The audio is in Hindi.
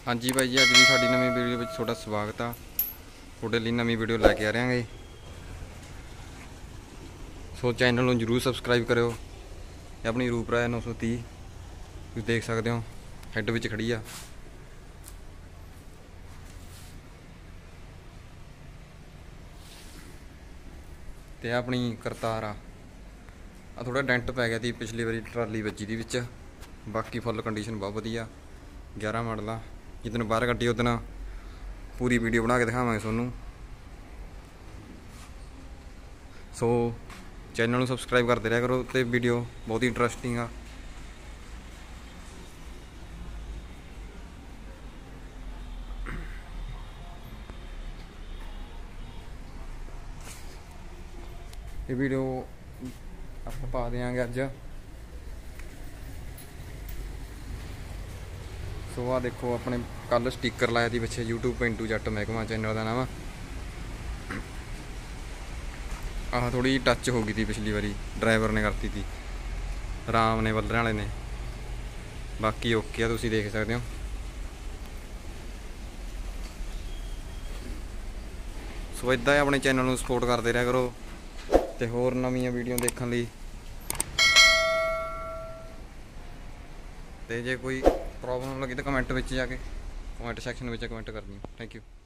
हाँ जी भाई जी, अज भी साड़ी नवी वीडियो में थोड़ा स्वागत आ। थोड़े लिए नवी वीडियो लैके आ रहे हैं। सो चैनल में जरूर सबसक्राइब करो। अपनी रूप राय 930 तुम देख सकते हो, हैड विच खड़ी आ। ते अपनी करतार आ थोड़ा डेंट पै गया थी पिछली बारी ट्राली वजी दी विच। बाकी फुल कंडीशन बहुत वधिया 11 मॉडल आ। जिदन बाहर कड्डी उदन पूरी वीडियो बना के दिखावांगे थोनू। सो चैनल सबसक्राइब करते रहा करो, तो वीडियो बहुत ही इंटरस्टिंग आ। ये वीडियो आप पा देंगे अज। सो आ देखो अपने कल स्टिकर लाया थी पिछे यूट्यूब पिंटू जट महकमा चैनल का नाम। आह थोड़ी टच हो गई थी पिछली बारी, ड्राइवर ने करती थी, राम ने बल्लर वाले ने। बाकी ओके तुम देख सकते हो। सो इदा अपने चैनल में सपोर्ट करते रहा करो, तो होर नवीं वीडियो देखने लिए। तो जे कोई प्रॉब्लम लगी तो कमेंट में जाके कमेंट सैक्शन में कमेंट करनी। Thank you.